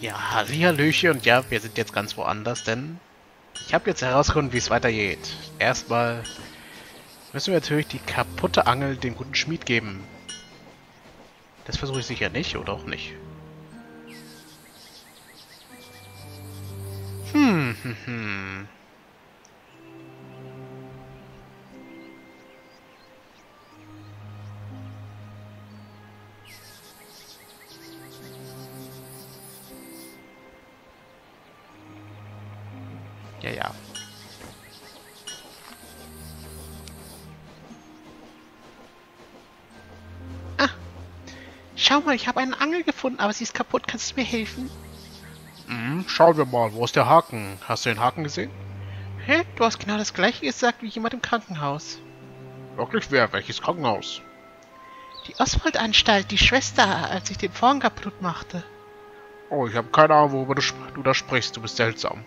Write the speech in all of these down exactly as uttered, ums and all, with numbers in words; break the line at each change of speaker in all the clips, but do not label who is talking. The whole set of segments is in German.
Ja, Hallihallöchen und ja, wir sind jetzt ganz woanders, denn ich habe jetzt herausgefunden, wie es weitergeht. Erstmal müssen wir natürlich die kaputte Angel dem guten Schmied geben. Das versuche ich sicher nicht, oder auch nicht. Hm, hm, hm. Ja, ja. Ah, schau mal, ich habe eine Angel gefunden, aber sie ist kaputt. Kannst du mir helfen? Hm, schauen wir mal. Wo ist der Haken? Hast du den Haken gesehen? Hä? Du hast genau das gleiche gesagt wie jemand im Krankenhaus. Wirklich wer? Welches Krankenhaus? Die Oswald-Anstalt, die Schwester, als ich den Vorhang kaputt machte. Oh, ich habe keine Ahnung, worüber du, du da sprichst. Du bist seltsam.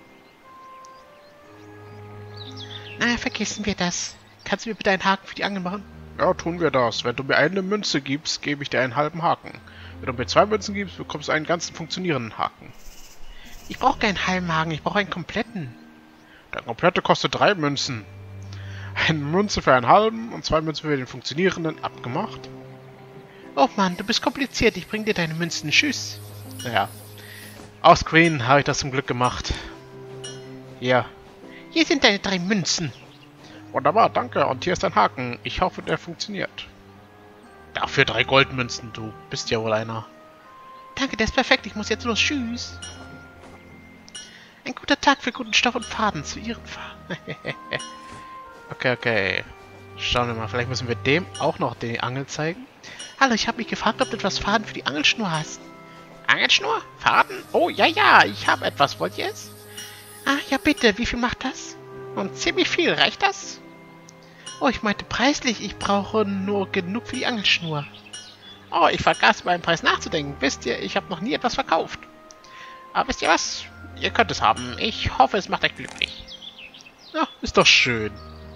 Na, vergessen wir das. Kannst du mir bitte einen Haken für die Angel machen? Ja, tun wir das. Wenn du mir eine Münze gibst, gebe ich dir einen halben Haken. Wenn du mir zwei Münzen gibst, bekommst du einen ganzen funktionierenden Haken. Ich brauche keinen halben Haken, ich brauche einen kompletten. Der komplette kostet drei Münzen. Eine Münze für einen halben und zwei Münzen für den funktionierenden. Abgemacht? Oh Mann, du bist kompliziert. Ich bring dir deine Münzen. Tschüss. Naja. Auf Screen habe ich das zum Glück gemacht. Ja. Hier sind deine drei Münzen. Wunderbar, danke. Und hier ist ein Haken. Ich hoffe, der funktioniert. Dafür drei Goldmünzen. Du bist ja wohl einer. Danke, der ist perfekt. Ich muss jetzt los. Tschüss. Ein guter Tag für guten Stoff und Faden zu ihren Faden. Okay, okay. Schauen wir mal. Vielleicht müssen wir dem auch noch die Angel zeigen. Hallo, ich habe mich gefragt, ob du etwas Faden für die Angelschnur hast. Angelschnur? Faden? Oh, ja, ja. Ich habe etwas. Wollt ihr es? Ah, ja bitte. Wie viel macht das? Und ziemlich viel. Reicht das? Oh, ich meinte preislich. Ich brauche nur genug für die Angelschnur. Oh, ich vergaß über einen Preis nachzudenken. Wisst ihr, ich habe noch nie etwas verkauft. Aber wisst ihr was? Ihr könnt es haben. Ich hoffe, es macht euch glücklich. Ja, ist doch schön.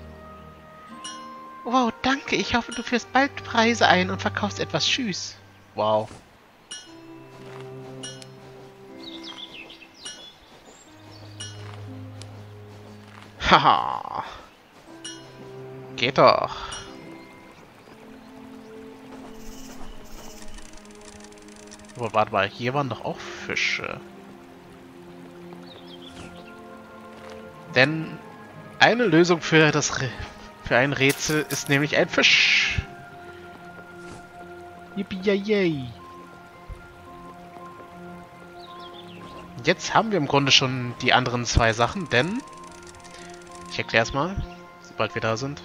Wow, danke. Ich hoffe, du führst bald Preise ein und verkaufst etwas. Tschüss. Wow. Haha. Geht doch. Aber warte mal, hier waren doch auch Fische. Denn eine Lösung für das Re für ein Rätsel ist nämlich ein Fisch. Yippie-yay. Jetzt haben wir im Grunde schon die anderen zwei Sachen, denn ich erkläre es mal, sobald wir da sind.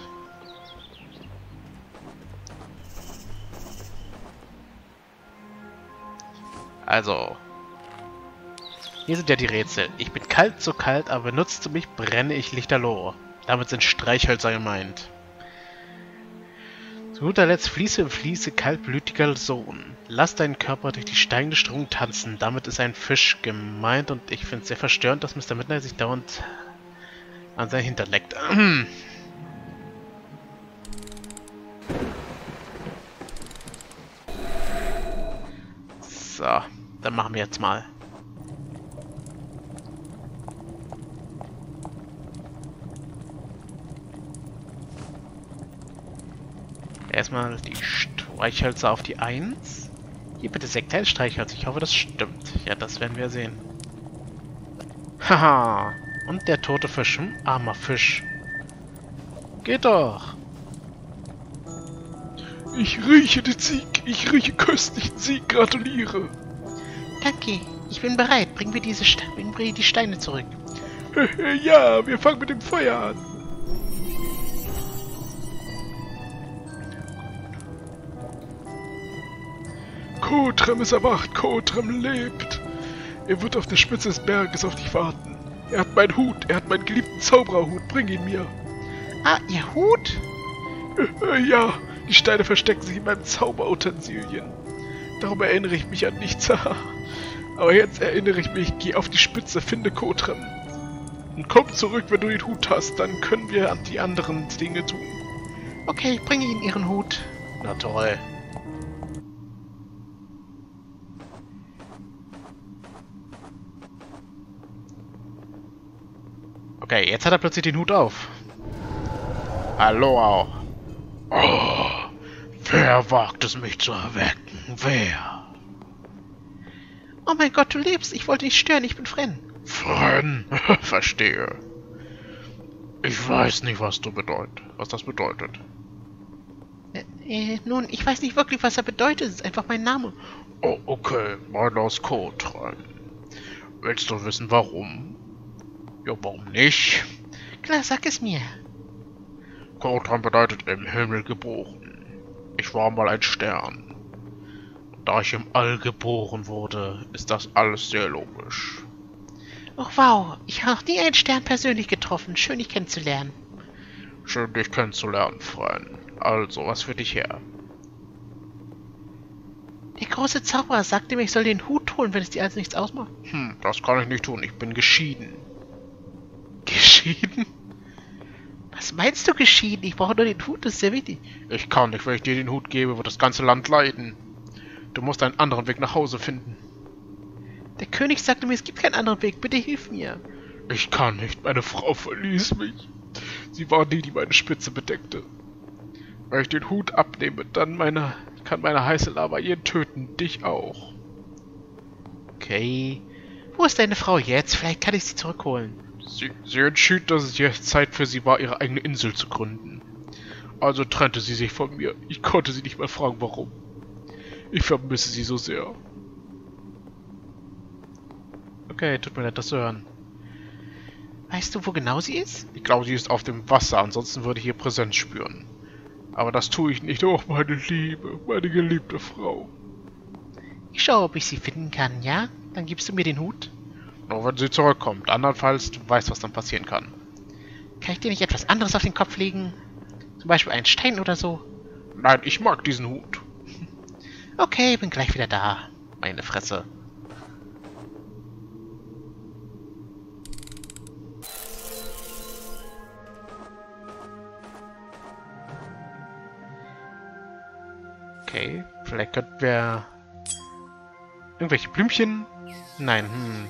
Also, hier sind ja die Rätsel. Ich bin kalt, so kalt, aber benutzt du mich, brenne ich lichterloh. Damit sind Streichhölzer gemeint. Zu guter Letzt fließe im Fließe, kaltblütiger Sohn. Lass deinen Körper durch die steigende Strömung tanzen. Damit ist ein Fisch gemeint und ich finde es sehr verstörend, dass Mister Midnight sich dauernd an sein Hintern leckt. So, dann machen wir jetzt mal. Erstmal die Streichhölzer auf die eins. Hier bitte Sekteil Streichhölzer. Ich hoffe, das stimmt. Ja, das werden wir sehen. Haha. Und der tote Fisch. Hm? Armer Fisch. Geht doch.
Ich rieche den Sieg. Ich rieche köstlichen Sieg. Gratuliere.
Danke. Ich bin bereit. Bringen wir diese Ste bringen wir die Steine zurück.
Ja, wir fangen mit dem Feuer an. Kotrem ist erwacht, Kotrem lebt. Er wird auf der Spitze des Berges auf dich warten. Er hat meinen Hut, er hat meinen geliebten Zaubererhut, bring ihn mir.
Ah, ihr Hut?
Ja, die Steine verstecken sich in meinem Zauberutensilien. Darum erinnere ich mich an nichts. Aber jetzt erinnere ich mich, geh auf die Spitze, finde Kotrem. Und komm zurück, wenn du den Hut hast, dann können wir an die anderen Dinge tun.
Okay, ich bringe Ihnen Ihren Hut. Na toll. Okay, jetzt hat er plötzlich den Hut auf. Hallo. Oh, wer wagt es, mich zu erwecken? Wer?
Oh mein Gott, du lebst. Ich wollte nicht stören. Ich bin Fren.
Fren? Verstehe. Ich weiß nicht, was du bedeutet, was das bedeutet.
Äh, äh, nun, ich weiß nicht wirklich, was er bedeutet. Es ist einfach mein Name.
Oh, okay. Meiner ist Kotran. Willst du wissen, warum? Ja, warum nicht?
Klar, sag es mir.
Kotran bedeutet im Himmel geboren. Ich war mal ein Stern. Da ich im All geboren wurde, ist das alles sehr logisch.
Oh wow, ich habe noch nie einen Stern persönlich getroffen. Schön, dich kennenzulernen.
Schön, dich kennenzulernen, Freund. Also, was für dich her?
Der große Zauberer sagte mir, ich soll den Hut holen, wenn es dir also nichts ausmacht.
Hm, das kann ich nicht tun. Ich bin geschieden.
Geschieden? Was meinst du geschieden? Ich brauche nur den Hut, das ist sehr wichtig.
Ich kann nicht, wenn ich dir den Hut gebe, wird das ganze Land leiden. Du musst einen anderen Weg nach Hause finden.
Der König sagte mir, es gibt keinen anderen Weg. Bitte hilf mir.
Ich kann nicht. Meine Frau verließ mich. Sie war die, die meine Spitze bedeckte. Wenn ich den Hut abnehme, dann meine, kann meine heiße Lava ihn töten. Dich auch.
Okay. Wo ist deine Frau jetzt? Vielleicht kann ich sie zurückholen.
Sie, sie entschied, dass es jetzt Zeit für sie war, ihre eigene Insel zu gründen. Also trennte sie sich von mir. Ich konnte sie nicht mehr fragen, warum. Ich vermisse sie so sehr.
Okay, tut mir leid, das zu hören.
Weißt du, wo genau sie ist?
Ich glaube, sie ist auf dem Wasser, ansonsten würde ich ihr Präsenz spüren. Aber das tue ich nicht.
Oh, meine Liebe, meine geliebte Frau.
Ich schaue, ob ich sie finden kann, ja? Dann gibst du mir den Hut?
Nur wenn sie zurückkommt. Andernfalls, du weißt, was dann passieren kann.
Kann ich dir nicht etwas anderes auf den Kopf legen? Zum Beispiel einen Stein oder so?
Nein, ich mag diesen Hut.
Okay, bin gleich wieder da. Meine Fresse.
Okay, vielleicht könnten wir... Irgendwelche Blümchen? Nein, hm.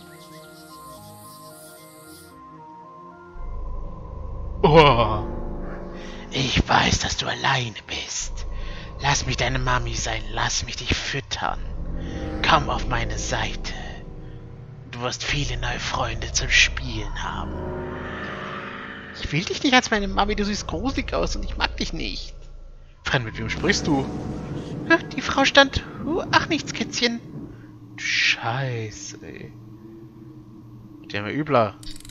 Oh. Ich weiß, dass du alleine bist. Lass mich deine Mami sein. Lass mich dich füttern. Komm auf meine Seite. Du wirst viele neue Freunde zum Spielen haben. Ich will dich nicht als meine Mami. Du siehst gruselig aus und ich mag dich nicht.
Fren, mit wem sprichst du?
Die Frau stand... Ach, nichts, Kätzchen.
Scheiße, ey. Die haben ja übler.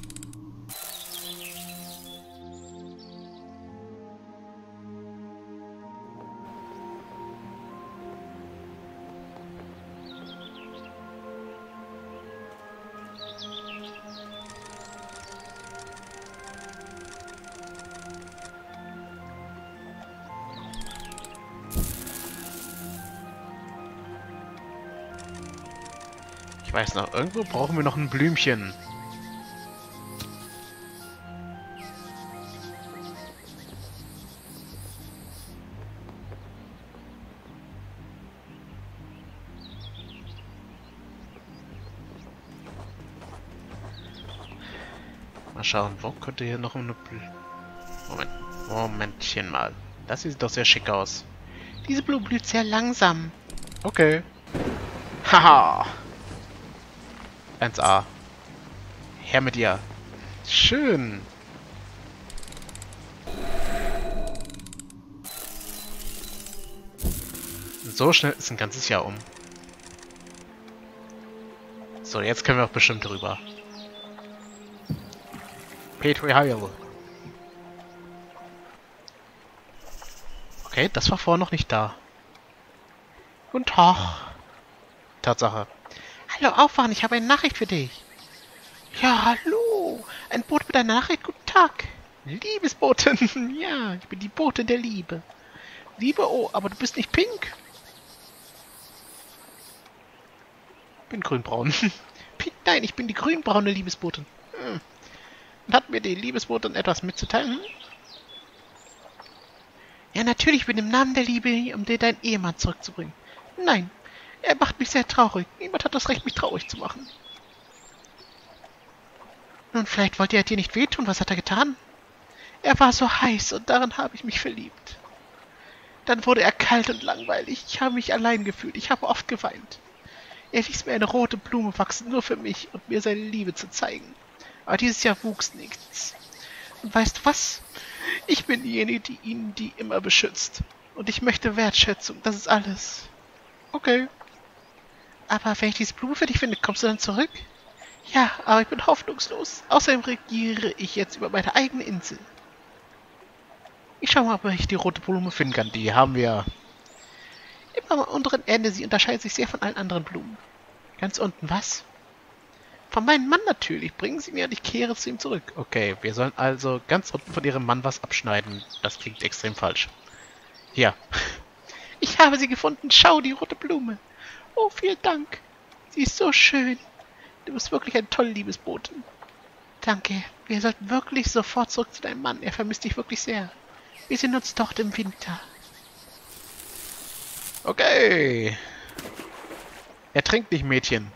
Ich weiß noch, irgendwo brauchen wir noch ein Blümchen. Mal schauen, wo könnte hier noch eine Blü... Moment, Momentchen mal. Das sieht doch sehr schick aus.
Diese Blume blüht sehr langsam.
Okay. Haha. eins A. Her mit dir. Schön. So schnell ist ein ganzes Jahr um. So, jetzt können wir auch bestimmt drüber. Petri Heil. Okay, das war vorher noch nicht da.
Guten Tag.
Tatsache.
Hallo, aufwachen, ich habe eine Nachricht für dich. Ja, hallo. Ein Boot mit einer Nachricht, guten Tag. Liebesbotin. Ja, ich bin die Botin der Liebe. Liebe, oh, aber du bist nicht pink.
Bin grünbraun.
Pink, nein, ich bin die grünbraune Liebesbotin. Hm. Und hat mir die Liebesbotin etwas mitzuteilen? Hm? Ja, natürlich, ich bin im Namen der Liebe, um dir deinen Ehemann zurückzubringen. Nein, er macht mich sehr traurig. Niemand hat das Recht, mich traurig zu machen. Nun, vielleicht wollte er dir nicht wehtun. Was hat er getan? Er war so heiß und darin habe ich mich verliebt. Dann wurde er kalt und langweilig. Ich habe mich allein gefühlt. Ich habe oft geweint. Er ließ mir eine rote Blume wachsen, nur für mich und mir seine Liebe zu zeigen. Aber dieses Jahr wuchs nichts. Und weißt du was? Ich bin diejenige, die ihn die immer beschützt. Und ich möchte Wertschätzung. Das ist alles.
Okay.
Aber wenn ich diese Blume für dich finde, kommst du dann zurück? Ja, aber ich bin hoffnungslos. Außerdem regiere ich jetzt über meine eigene Insel. Ich schau mal, ob ich die rote Blume finden kann. Die haben wir immer am unteren Ende. Sie unterscheidet sich sehr von allen anderen Blumen. Ganz unten, was? Von meinem Mann natürlich. Bringen Sie mir und ich kehre zu ihm zurück.
Okay, wir sollen also ganz unten von Ihrem Mann was abschneiden. Das klingt extrem falsch. Hier.
Ich habe sie gefunden. Schau, die rote Blume. Oh, vielen Dank. Sie ist so schön. Du bist wirklich ein toller Liebesbote. Danke. Wir sollten wirklich sofort zurück zu deinem Mann. Er vermisst dich wirklich sehr. Wir sehen uns dort im Winter.
Okay. Er trinkt nicht, Mädchen.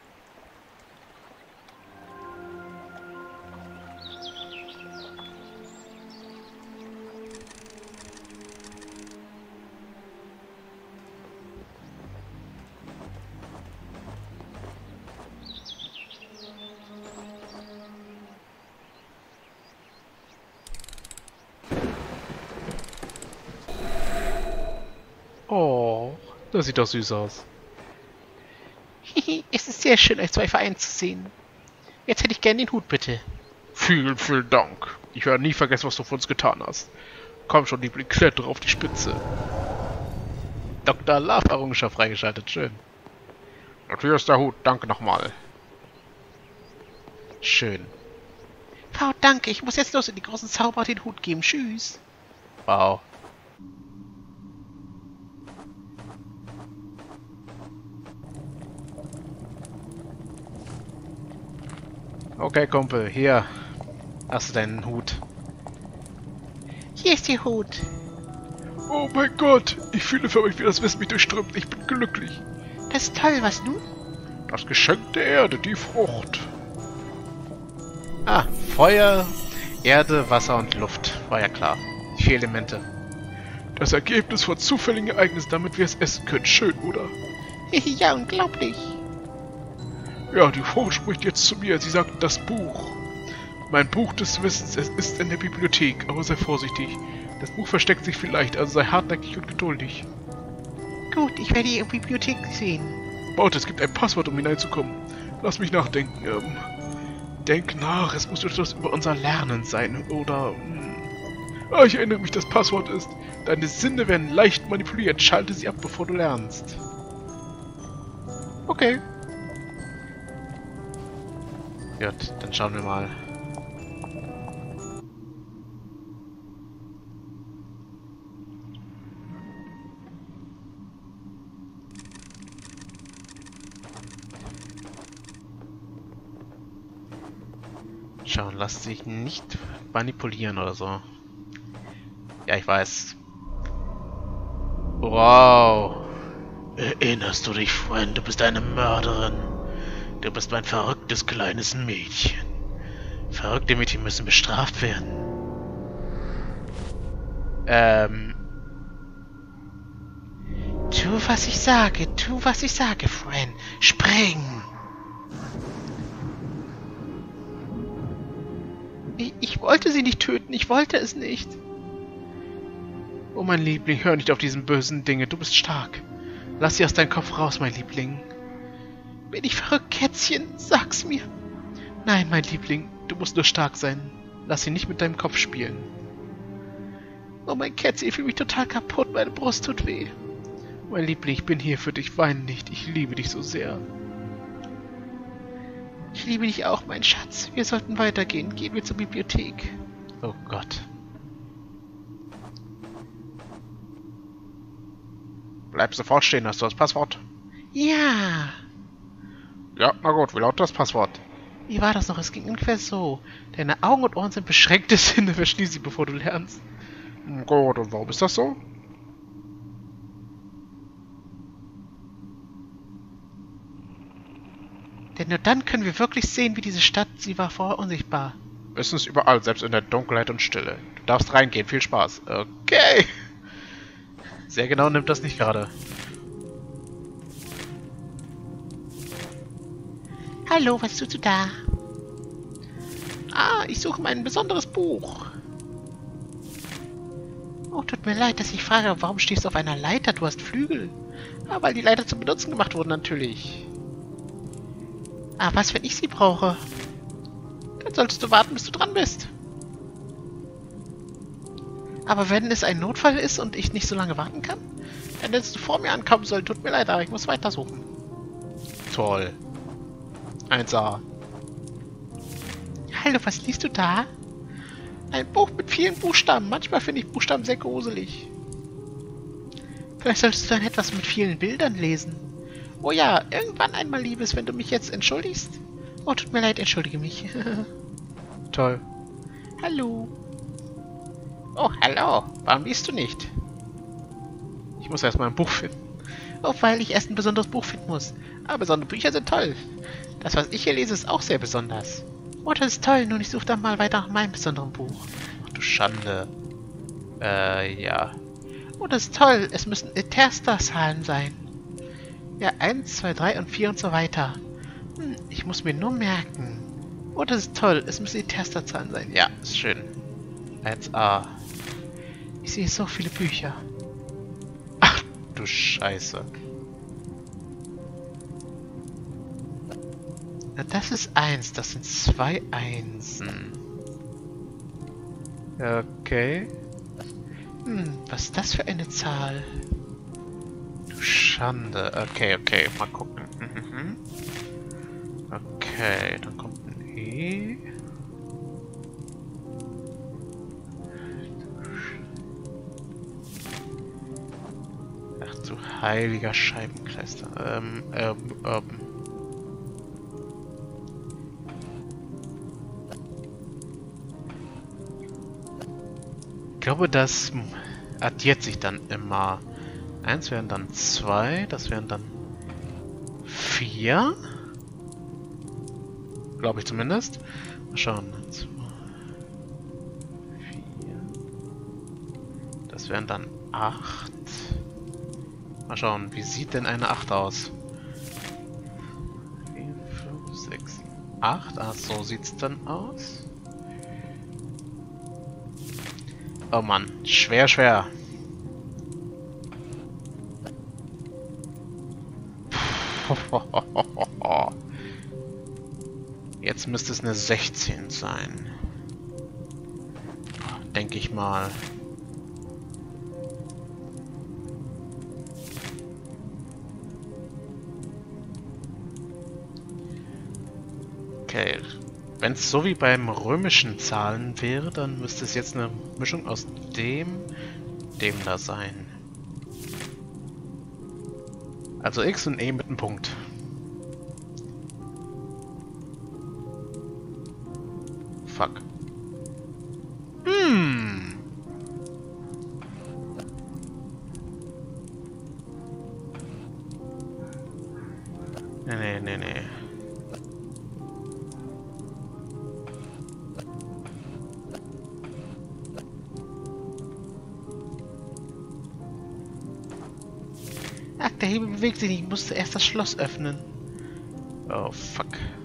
Oh, das sieht doch süß aus.
Es ist sehr schön, euch zwei vereint zu sehen. Jetzt hätte ich gern den Hut, bitte.
Vielen, vielen Dank. Ich werde nie vergessen, was du für uns getan hast. Komm schon, Liebling, klettere auf die Spitze. Doktor Love Errungenschaft freigeschaltet, schön. Und hier ist der Hut, danke nochmal. Schön.
Wow, danke, ich muss jetzt los in die großen Zauberer den Hut geben. Tschüss.
Wow. Okay, Kumpel, hier hast du deinen Hut.
Hier ist der Hut.
Oh mein Gott, ich fühle für mich, wie das Wissen mich durchströmt. Ich bin glücklich.
Das ist toll, was nun?
Das Geschenk der Erde, die Frucht.
Ah, Feuer, Erde, Wasser und Luft. War ja klar. Die vier Elemente.
Das Ergebnis von zufälligen Ereignissen, damit wir es essen können. Schön, oder?
Ja, unglaublich.
Ja, die Frucht spricht jetzt zu mir. Sie sagt, das Buch. Mein Buch des Wissens. Es ist in der Bibliothek, aber sei vorsichtig. Das Buch versteckt sich vielleicht, also sei hartnäckig und geduldig.
Gut, ich werde die Bibliothek sehen.
Baut, es gibt ein Passwort, um hineinzukommen. Lass mich nachdenken. Ähm, denk nach, es muss etwas über unser Lernen sein, oder... Hm. Ah, ich erinnere mich, das Passwort ist... Deine Sinne werden leicht manipuliert. Schalte sie ab, bevor du lernst.
Okay. Gut, dann schauen wir mal. Schauen, lass dich nicht manipulieren oder so. Ja, ich weiß. Wow. Erinnerst du dich, Freund? Du bist eine Mörderin. Du bist mein verrücktes kleines Mädchen. Verrückte Mädchen müssen bestraft werden. Ähm.
Tu, was ich sage. Tu, was ich sage, Fran. Spring! Ich, ich wollte sie nicht töten. Ich wollte es nicht.
Oh, mein Liebling, hör nicht auf diesen bösen Dinge. Du bist stark. Lass sie aus deinem Kopf raus, mein Liebling.
Bin ich verrückt, Kätzchen? Sag's mir.
Nein, mein Liebling, du musst nur stark sein. Lass sie nicht mit deinem Kopf spielen.
Oh, mein Kätzchen, ich fühle mich total kaputt. Meine Brust tut weh.
Mein Liebling, ich bin hier für dich. Weine nicht. Ich liebe dich so sehr.
Ich liebe dich auch, mein Schatz. Wir sollten weitergehen. Gehen wir zur Bibliothek.
Oh Gott. Bleib sofort stehen. Hast du das Passwort?
Ja.
Ja, na gut. Wie lautet das Passwort?
Wie war das noch? Es ging ungefähr so. Deine Augen und Ohren sind beschränkte Sinne. Verschließ sie, bevor du lernst.
Gut, und warum ist das so?
Denn nur dann können wir wirklich sehen, wie diese Stadt, sie war vorher unsichtbar.
Wissen ist überall, selbst in der Dunkelheit und Stille. Du darfst reingehen, viel Spaß. Okay. Sehr genau nimmt das nicht gerade.
Hallo, was tust du da? Ah, ich suche mein besonderes Buch. Oh, tut mir leid, dass ich frage, warum stehst du auf einer Leiter? Du hast Flügel. Ah, weil die Leiter zum Benutzen gemacht wurden, natürlich. Ah, was, wenn ich sie brauche? Dann solltest du warten, bis du dran bist. Aber wenn es ein Notfall ist und ich nicht so lange warten kann, dann hättest du vor mir ankommen sollen. Tut mir leid, aber ich muss weitersuchen.
Toll. eins a.
Hallo, was liest du da? Ein Buch mit vielen Buchstaben. Manchmal finde ich Buchstaben sehr gruselig. Vielleicht solltest du dann etwas mit vielen Bildern lesen. Oh ja, irgendwann einmal, Liebes, wenn du mich jetzt entschuldigst. Oh, tut mir leid, entschuldige mich.
Toll.
Hallo. Oh, hallo. Warum liest du nicht?
Ich muss erstmal ein Buch finden.
Oh, weil ich erst ein besonderes Buch finden muss. Aber besondere Bücher sind toll. Das, was ich hier lese, ist auch sehr besonders. Oh, das ist toll. Nun, ich suche dann mal weiter nach meinem besonderen Buch.
Ach du Schande. Äh, ja.
Oh, das ist toll. Es müssen Etersta-Zahlen sein. Ja, eins, zwei, drei und vier und so weiter. Hm, ich muss mir nur merken. Oh, das ist toll. Es müssen Etersta-Zahlen sein.
Ja, ist schön. eins a.
Ich sehe so viele Bücher.
Ach du Scheiße.
Na, das ist eins. Das sind zwei Einsen.
Okay.
Hm, was ist das für eine Zahl?
Du Schande. Okay, okay. Mal gucken. Mhm. Okay, dann kommt ein E. Ach du heiliger Scheibenkleister. Ähm, ähm, ähm. Ich glaube, das addiert sich dann immer. Eins wären dann zwei, das wären dann vier. Glaube ich zumindest. Mal schauen. zwei, vier. Das wären dann acht. Mal schauen, wie sieht denn eine acht aus? vier, fünf, sechs, sieben, acht. Ah, so sieht's dann aus. Oh Mann, schwer, schwer. Jetzt müsste es eine sechzehn sein. Denke ich mal. Okay. Wenn es so wie beim römischen Zahlen wäre, dann müsste es jetzt eine Mischung aus dem, dem da sein. Also X und E mit einem Punkt. Fuck. Hm. Nee, nee, nee, nee.
Ach, der Hebel bewegt sich nicht. Ich musste erst das Schloss öffnen.
Oh, fuck.